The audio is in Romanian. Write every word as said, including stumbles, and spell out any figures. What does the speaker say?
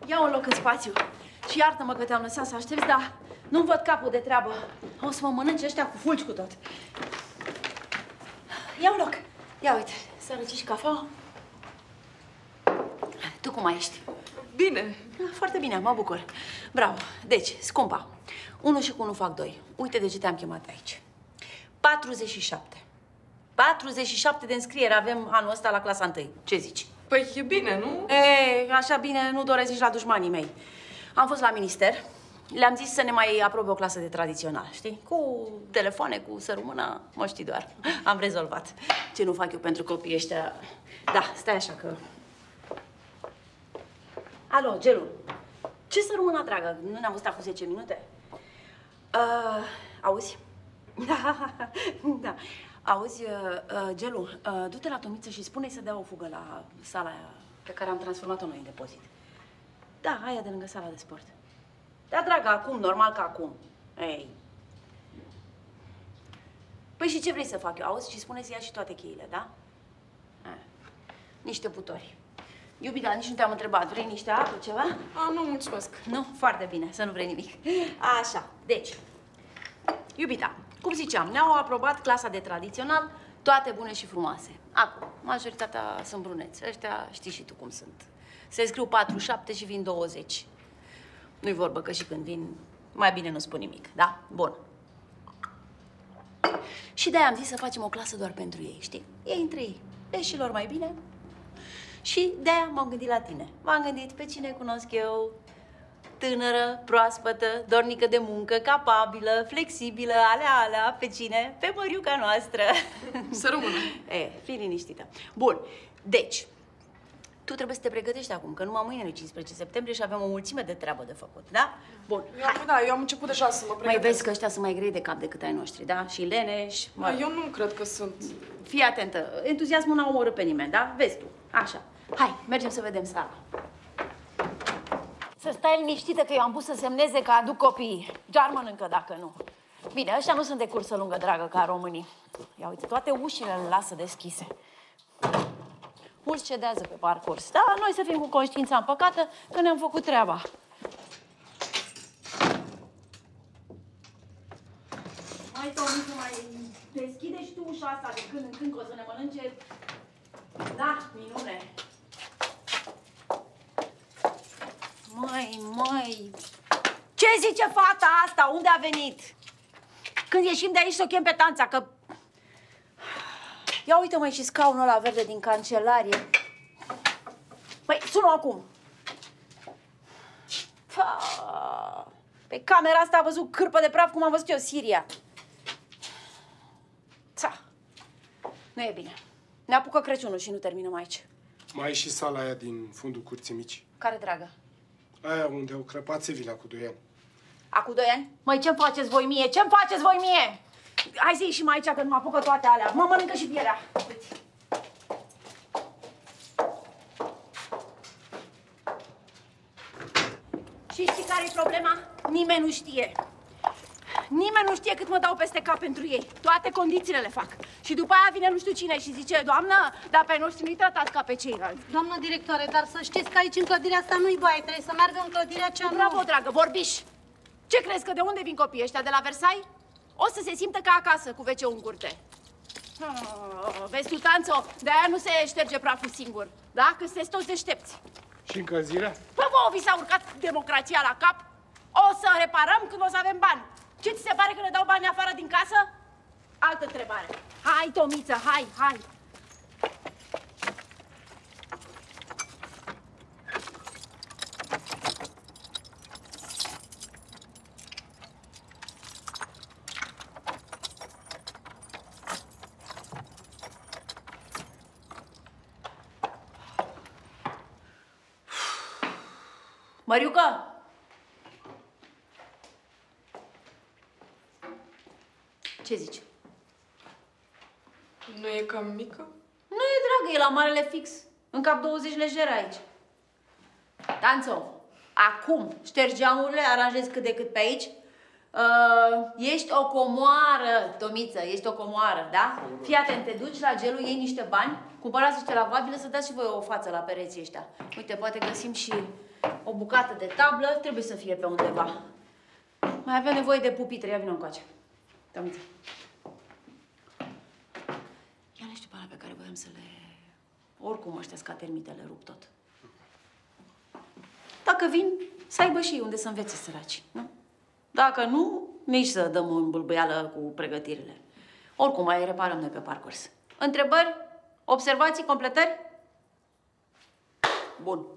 Ia un loc în spațiu. Și iartă-mă că te-am lăsat să aștepți, dar nu-mi văd capul de treabă. O să mă mănânce ăștia cu fulgi cu tot. Ia un loc. Ia uite, să răci și cafea. Tu cum mai ești? Bine. Foarte bine, mă bucur. Bravo. Deci, scumpa, unu și cu unu fac doi. Uite de ce te-am chemat aici. patruzeci și șapte. patruzeci și șapte de înscriere avem anul ăsta la clasa întâi. Ce zici? Păi e bine, nu? E, așa bine nu doresc nici la dușmanii mei. Am fost la minister, le-am zis să ne mai aprobe o clasă de tradițional, știi? Cu telefoane, cu sărumâna, mă știi doar. Am rezolvat. Ce nu fac eu pentru copiii ăștia? Da, stai așa că... Alo, Gelu. Ce sărumâna, dragă? Nu ne-am văzut acum zece minute? Uh, auzi? Da, da. Auzi, uh, uh, Gelu, uh, du-te la Tomiță și spune-i să dea o fugă la sala aia pe care am transformat-o noi în depozit. Da, aia de lângă sala de sport. Da, dragă, acum, normal că acum. Ei. Păi și ce vrei să fac eu? Auzi, și spune să ia și toate cheile, da? A. Niște putori. Iubita, nici nu te-am întrebat. Vrei niște apă, ceva? A, nu, mulțumesc. Nu? Foarte bine, să nu vrei nimic. Așa, deci, iubita, cum ziceam, ne-au aprobat clasa de tradițional, toate bune și frumoase. Acum, majoritatea sunt bruneți. Ăștia știi și tu cum sunt. Se scriu patruzeci și șapte și vin douăzeci. Nu-i vorbă că și când vin, mai bine nu spun nimic, da? Bun. Și de-aia am zis să facem o clasă doar pentru ei, știi? Ei între ei. Deși lor mai bine. Și de-aia m-am gândit la tine. M-am gândit pe cine cunosc eu, tânără, proaspătă, dornică de muncă, capabilă, flexibilă, alea, alea, pe cine? Pe Măriuca noastră. Să rămână. E, fii liniștită. Bun, deci, tu trebuie să te pregătești acum, că numai mâine e cincisprezece septembrie și avem o mulțime de treabă de făcut, da? Bun, eu, hai. Da, eu am început deja să mă pregătesc. Mai vezi că ăștia sunt mai grei de cap decât ai noștri, da? Și leneși. Da, eu nu cred că sunt. Fii atentă, entuziasmul n-a omorât pe nimeni, da? Vezi tu, așa. Hai, mergem să vedem sala. Să stai liniștită că eu am pus să semneze că aduc copiii. Doar mănâncă dacă nu. Bine, ăștia nu sunt de cursă lungă, dragă, ca românii. Ia uite, toate ușile le lasă deschise. Mulți cedează pe parcurs. Da, noi să fim cu conștiința împăcată că ne-am făcut treaba. Mai Tomiță, mai deschide și tu ușa asta de când în când, că o să ne mănânce. Da, minune. Măi, măi, ce zice fata asta? Unde a venit? Când ieșim de aici să o chem pe Tanța, că... Ia uite, măi, și scaunul ăla verde din cancelarie. Păi, sună acum. Pa. Pe camera asta a văzut cârpă de praf cum am văzut eu Siria. Ța. Nu e bine. Ne apucă Crăciunul și nu terminăm aici. Mai e și sala aia din fundul curții mici. Care, dragă? Aia unde au crăpat Sevilla cu doi ani. Acum doi ani? Măi, ce-mi faceți voi mie? Ce-mi faceți voi mie? Hai să ieși mai aici, că nu mă apucă toate alea. Mă mănâncă și pielea. Uite. Și știi care e problema? Nimeni nu știe. Nimeni nu știe cât mă dau peste cap pentru ei. Toate condițiile le fac. Și după aia vine nu știu cine și zice, doamnă, dar pe noștri nu-i tratați ca pe ceilalți. Doamnă directoare, dar să știți că aici în clădirea asta nu-i baie, trebuie să meargă în clădirea cea nouă. Bravo, dragă, vorbiș! Ce crezi, că de unde vin copiii ăștia? De la Versailles? O să se simtă ca acasă, cu ve ce-ul în curte. Oh, vezi tu, Tanțo, de-aia nu se șterge praful singur, da? Că sunteți toți deștepți. Și încălzirea? Păi vouă vi s-a urcat democrația la cap? O să reparăm când o să avem bani. Ce ți se pare că ne dau bani afară din casă? Altă întrebare. Hai, Tomiță, hai, hai. Măriucă! Ce zici? Nu e cam mică? Nu e, dragă, e la marele fix. În cap douăzeci lejere aici. Tanțo, acum ștergi geamurile, aranjezi cât de cât pe aici. Uh, ești o comoară, Tomiță, ești o comoară, da? Fii atent, te duci la Gelu, iei niște bani, cumpărați niște lavabile, să dați și voi o față la pereții ăștia. Uite, poate găsim și O bucată de tablă trebuie să fie pe undeva. Mai avem nevoie de pupitre, ia vină încoace. Te-am uitat. Ia le știu pe alea pe care voiam să le... Oricum ăștia ca termitele, rup tot. Dacă vin, să aibă și unde să învețe săraci, nu? Dacă nu, nici să dăm în bâlbâială cu pregătirile. Oricum, mai reparăm noi pe parcurs. Întrebări? Observații? Completări? Bun.